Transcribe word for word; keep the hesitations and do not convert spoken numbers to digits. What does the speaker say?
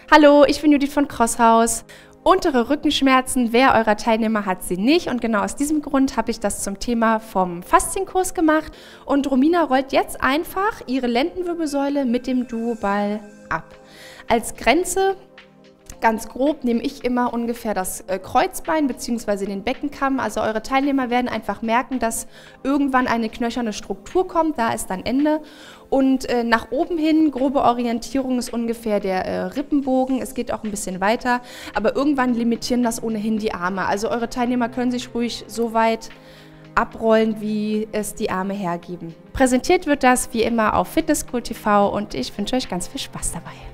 Hallo, ich bin Judith von Crosshaus. Untere Rückenschmerzen, wer eurer Teilnehmer hat sie nicht? Und genau aus diesem Grund habe ich das zum Thema vom Faszienkurs gemacht. Und Romina rollt jetzt einfach ihre Lendenwirbelsäule mit dem Duoball ab. Als Grenze, ganz grob, nehme ich immer ungefähr das Kreuzbein bzw. den Beckenkamm. Also eure Teilnehmer werden einfach merken, dass irgendwann eine knöcherne Struktur kommt, da ist dann Ende. Und äh, nach oben hin, grobe Orientierung ist ungefähr der äh, Rippenbogen. Es geht auch ein bisschen weiter, aber irgendwann limitieren das ohnehin die Arme. Also eure Teilnehmer können sich ruhig so weit abrollen, wie es die Arme hergeben. Präsentiert wird das wie immer auf Fitness School T V und ich wünsche euch ganz viel Spaß dabei.